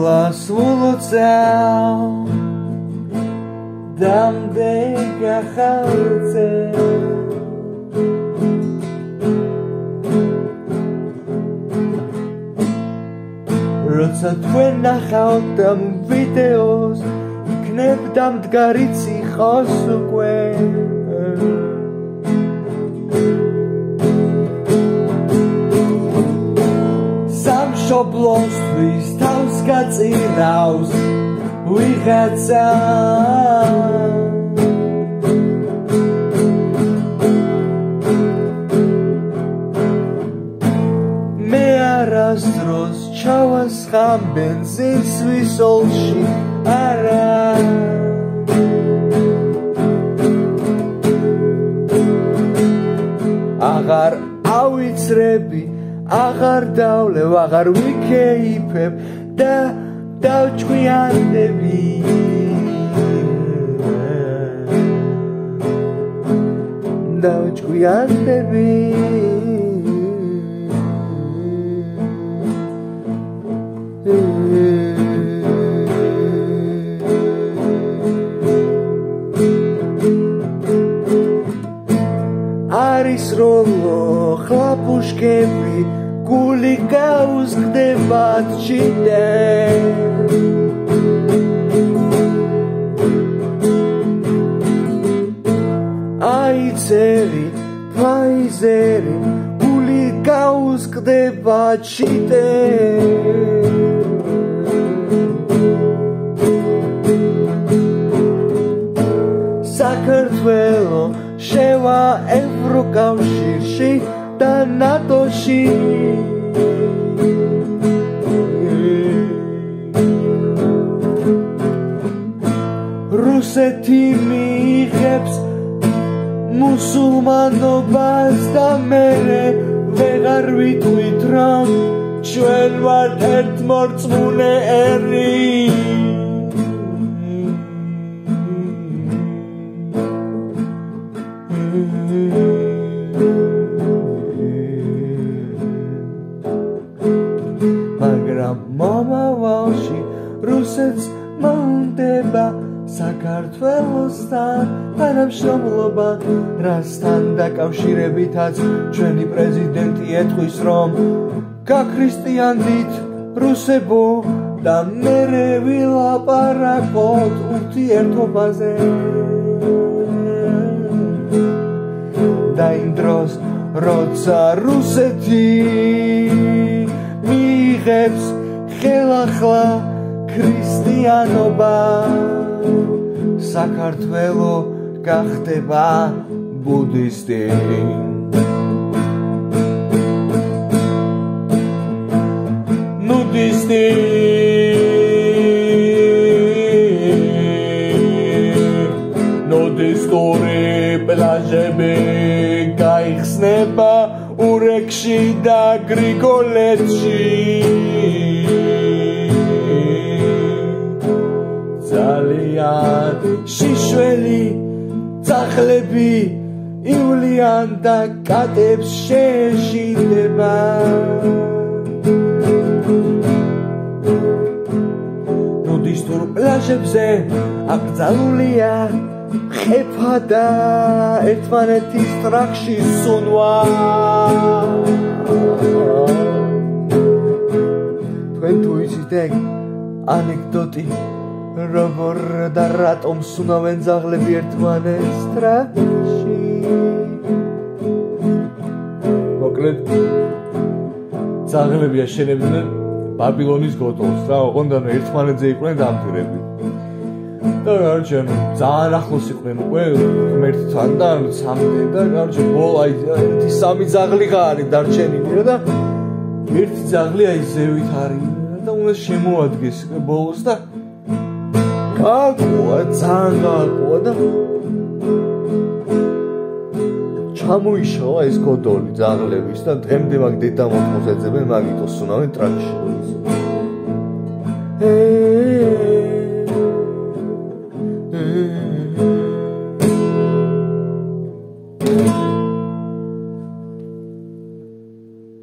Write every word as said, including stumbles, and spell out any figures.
glass volocel dam de gachalce როცა თქვენ ნახავთ ამ ვიდეოს იქნებ დამდგარიც იყოს უკვე სამშობლოსთვის თავს გაწირავს ვიღაცა მე არასდროს ჩავასხამ ბენზინს ვისოლში არა აღარ ავიცრები აღარ დავლევ აღარ ვიქეიფებ და დავჭკვიანდები დავჭკვიანდები არის rollo ხლაპუშკები გული გაუზრდებათ ჩიტენ აიცერი ფაიზერი გული გაუზრდებათ ჩიტენ საქართველო შევა ევროკავშირში და ნატოში რუსეთი მიიღებს მუსულმანობას და მერე ვეღარ ვიტყვით რომ ჩვენ ვართ ერთმორწმუნე ერი მაგრამ მომავალში რუსეთს მოუნდება საქართველოსთან თანამშრომლობა რასთან დაკავშირებითაც ჩვენი პრეზიდენტი ეთქვის რომ გაქრისტიანდით რუსებო და მერე ვილაპარაკოთ ურთიერთობაზე და იმ დროს როცა რუსეთი მიიღებს ხელახლა ქრისტიანობა საქართველო გახდება ბუდისტი ნუდისტი ნუდისტური პლაჟები გაიხსნება ურეკში და გრიგოლეთში ძალიან შიშველი ძაღლები ივლიან და კატებს შეეშინდება ნუდისტურ პლაჟებზე აკრძალულია ხეფა და ერთმანეთის ტრაქში სუნვა თქვენ თუ იცით ეგ ანეკდოტი როგორ და რატომ სუნავენ ძაღლები ერთმანეთს ტრაქში მოკლედ ძაღლები აშენებდნენ ბაბილონის გოტოს რა ოღონდ ერთმანეთზე იყვნენ დამკვირვები და გარჩე ძალიან ახლოს იყვნენ უკვე ღმერთთან და სამდე და გარჩე ბოლ აი სამი ძაღლი ხარი დარჩენილი და ერთი ძაღლი აი ზევით არის და უნდა შემოადგეს ბოლოს და გააკუა ძალიან გააკუა და ჩამოიშალა ეს გოდოლი ძაღლების და დღემდე მაგ დედამოთმოს ეძებენ მაგითოს სუნავენ ტრაქში